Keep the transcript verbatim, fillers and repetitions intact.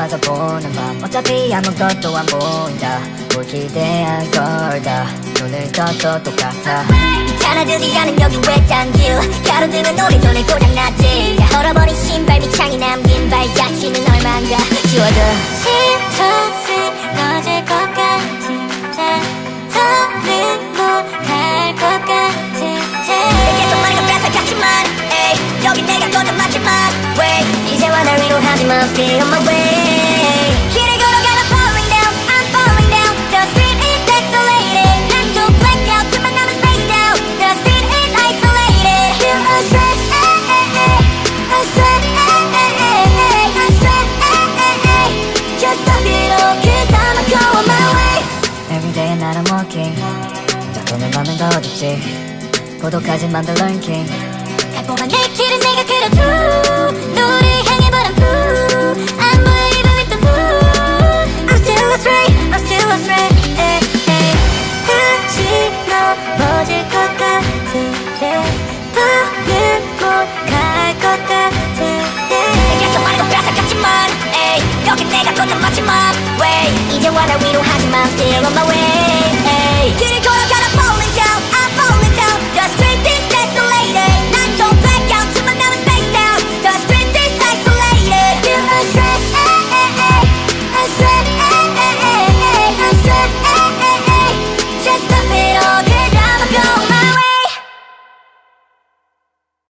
앉아서 보는 밤 어차피 아무것도 안 보인다 뭘 기대한 걸다 눈을 떠도 똑같아 편하지 않은 여기 외딴길 가로등은 우리 눈을 고장났지 얼어버린 신발 밑창이 남긴 발자취는 얼만가 지워져 시간이 쓰러질 것 같은데 더는 못할 것 같은데 계속 많이 뺏어 갔지만 에이 여기 내가 걷는 마지막 way 이제와 날 위로하지만 still on my way 길을 걸어가다 falling down I'm falling down The street is desolated 난 또 blacked out 둘만 남은 spaced out The street is isolated Feel astray astray astray Just stop it all cause I'ma go on my way Everyday and night I'm walking 자꾸는 밤엔 더 어둡지 고독하진 맘들 lurking 뽑아 내 길은 내가 그려줘 너를 향해 바람 부 I'm waving with the moon I'm still astray I'm still astray eh, eh. 다시 넘어질 것 같은데 더는 못갈 것 같은데 계속 많이 뺏어갔지만 에이 여긴 내가 걷는 마지막 way 이제와 날 위로하지만 still on my way